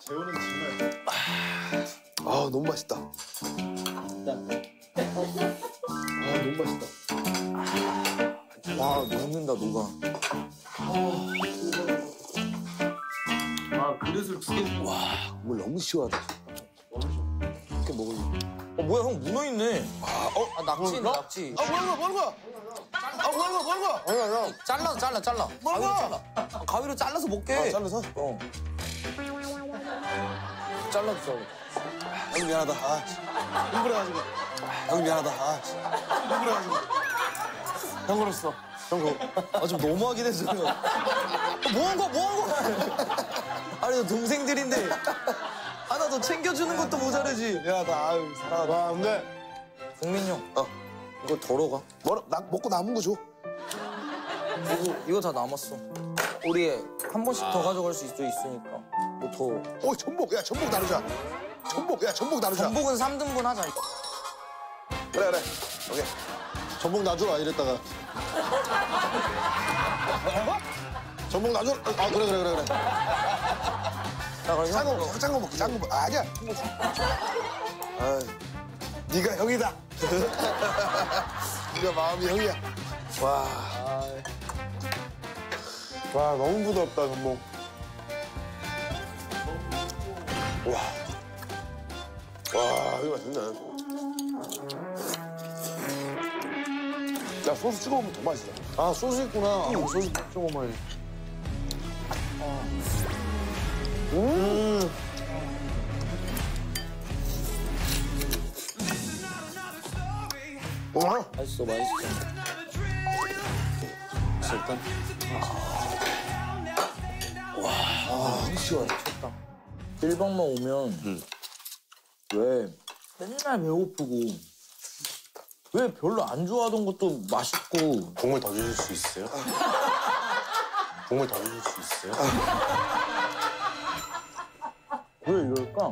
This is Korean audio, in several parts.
재호는 정말. 아 너무 맛있다. 너무 맛있다. 와 녹는다 녹아. 그릇을 두 개. 와 국물 너무 시원하다. 이렇게 먹을래. 뭐야 형 문어 있네. 낙지 낙지. 뭐하는 거야? 아니야. 잘라. 가위로 잘라. 가위로 잘라서 먹게. 잘라서? 잘라서. 형 미안하다. 흥분해가지고. 형 미안하다. 흥분해가지고. 형 걸었어. 좀 너무하긴 했어요. 뭐한 거야? 아니 동생들인데 하나 더 챙겨주는 것도 모자르지. 미안하다. 사랑하다. 와 근데 국민 형. 이거 덜어가. 먹고 남은 거 줘. 이거 다 남았어. 우리 한 번씩 더 가져갈 수 있으니까. 뭐 더. 전복. 야 전복 나누자. 전복 나누자. 전복은 3등분 하자. 그래. 오케이. 전복 놔줘라 이랬다가. 전복 나누. 그래. 작은 거 먹기. 아니야. 네가 형이다. 네가 마음이 형이야. 와 너무 부드럽다 전복. 와 이거 맛있네. 야 소스 찍어 먹으면 더 맛있어. 아 소스 있구나. 소스 좀 먹어야지. 맛있어. 일단. 시원해. 쳤다. 1박만 오면 왜 맨날 배고프고 왜 별로 안 좋아하던 것도 맛있고. 국물 더 주실 수 있어요? 국물 더 주실 수 있어요? 왜 이럴까?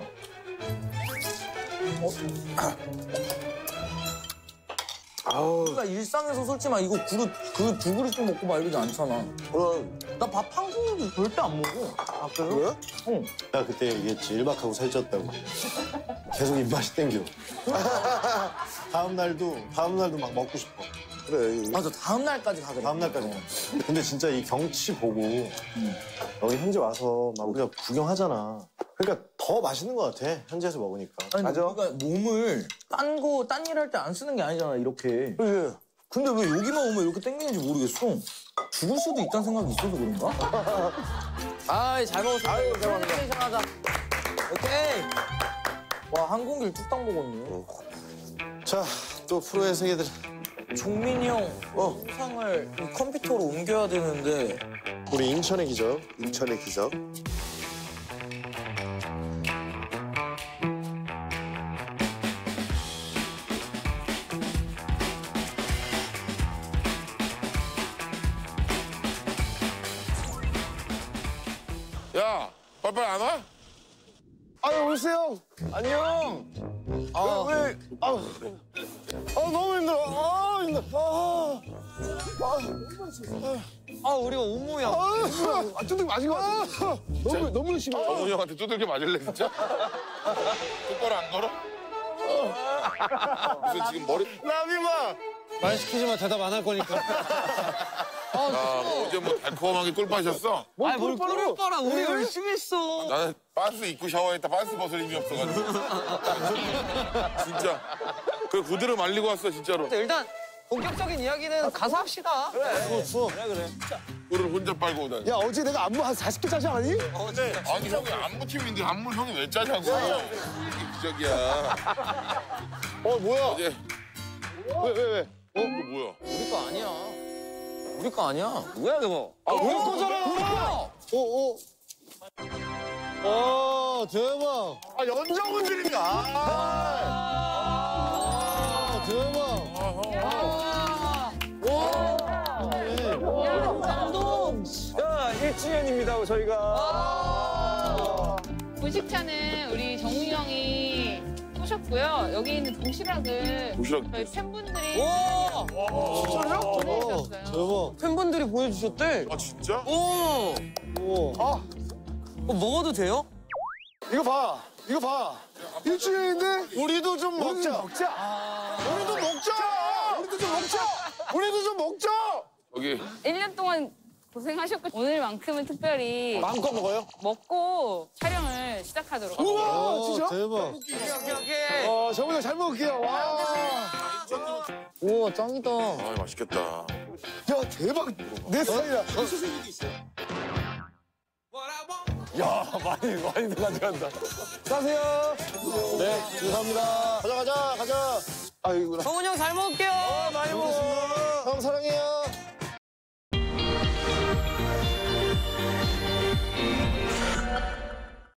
우리가 일상에서 솔직히 말 이거 그릇 두 그릇씩 먹고 말리지 않잖아. 그럼 나 밥 한 그릇도 절대 안 먹어. 밖에서. 왜? 응. 나 그때 얘기했지. 1박하고 살쪘다고. 계속 입맛이 땡겨. 다음 날도 막 먹고 싶어. 그래. 맞아, 다음 날까지 가더라. 다음 날까지. 근데 진짜 이 경치 보고 여기 현지 와서 막 우리가 구경하잖아. 그러니까 더 맛있는 것 같아. 현지에서 먹으니까. 아니, 맞아. 우리가 몸을 딴 일 할 때 안 쓰는 게 아니잖아, 이렇게. 그래. 근데 왜 여기만 오면 이렇게 땡기는지 모르겠어. 죽을 수도 있다는 생각이 있어서 그런가? 아이, 잘 먹었어. 아유, 잘 먹었다. 프레젠테이션 하자. 오케이. 와, 한 공기를 뚝딱 먹었네. 자, 또 프로의 세계들. 종민이 형, 영상을 이 컴퓨터로 옮겨야 되는데. 우리 인천의 기적. 인천의 기적. 야, 빨리빨리 안 와? 아유, 오세요. 안녕. 왜? 너무 힘들어. 힘들어. 우리가 오모야. 좀 마신 거 같아. 너무 열심히. 정훈이 형한테 두들겨 맞을래, 진짜? 똑바로 안 걸어? 무슨 지금 머리... 나비마. 말 시키지 마. 대답 안 할 거니까. 야, 어제 뭐 달콤하게 꿀 빠셨어? 아니, 뭘 꿀을 빨아. 우리 열심히 했어. 나는 반스 입고 샤워했다 반스 벗을 힘이 없어가지고. 진짜. 그 구두를 말리고 왔어, 진짜로. 일단 본격적인 이야기는 가서 합시다. 그래. 꿀을 혼자 빨고 오다니. 야 어제 내가 안무 한 40개 짜지 않았니? 아니, 형이 안무팀인데 안무 형이 왜 짜냐고. 이게 기적이야. 뭐야? 어제. 왜? 이거 뭐야? 우리 거 아니야. 우리 거 아니야. 뭐야, 저거? 우리 거잖아. 우리 거야. 대박. 연정훈들입니다. 대박. 야, 1주년입니다, 저희가. 분식차는 우리 정우 형이 쏘셨고요. 여기 있는 도시락을 도시락. 저희 팬분들이 와, 보내주셨어요. 대박. 팬분들이 보내주셨대. 아, 진짜? 오. 먹어도 돼요? 이거 봐. 이거 봐. 일주일인데 우리도 좀 먹자. 우리도 먹자. 우리도 좀 먹자. 우리도 좀 먹자. 여기 1년 동안 고생하셨고 오늘만큼은 특별히 마음껏 먹어요? 먹고 촬영을 시작하도록 우와, 진짜? 대박. 정훈이 형 잘 먹을게요. 와. 우와, 짱이다. 아 맛있겠다. 야, 대박. 내 스타일이야. 야, 많이 가져간다. 싸세요. 네, 감사합니다. 가자. 아이고. 정훈이 형 잘 먹을게요. 많이 먹어. 형 사랑해요.